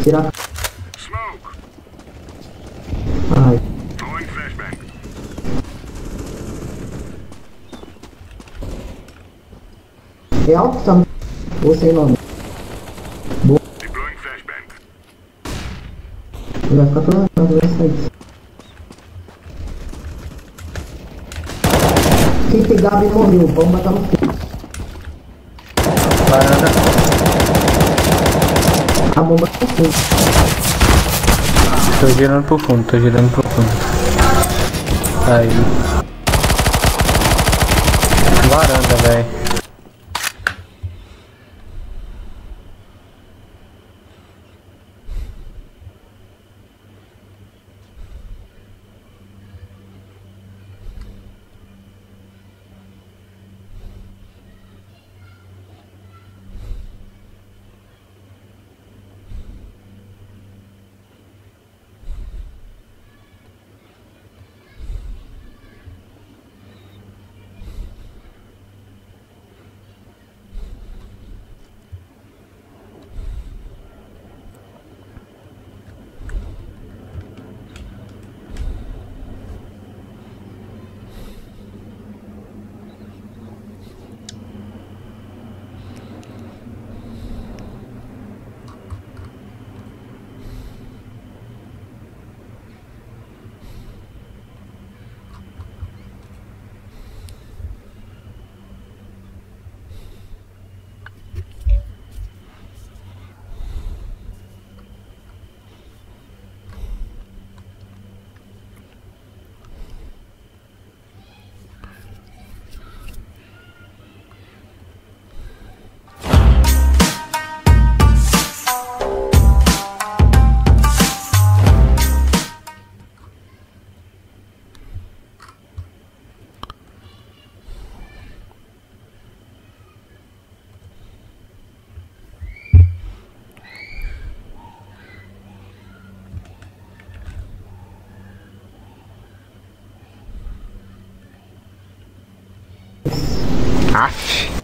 Tira. Smoke. Ai. Throwing flashbang. É alto também. Ou sem nome. Deploying flashbang. Vai ficar toda vai sair. Quem pegava e morreu. Vamos matar no fim. Varanda. A bomba tá feita. Tô girando pro fundo, tô girando pro fundo. Aí. Varanda, velho. Aff.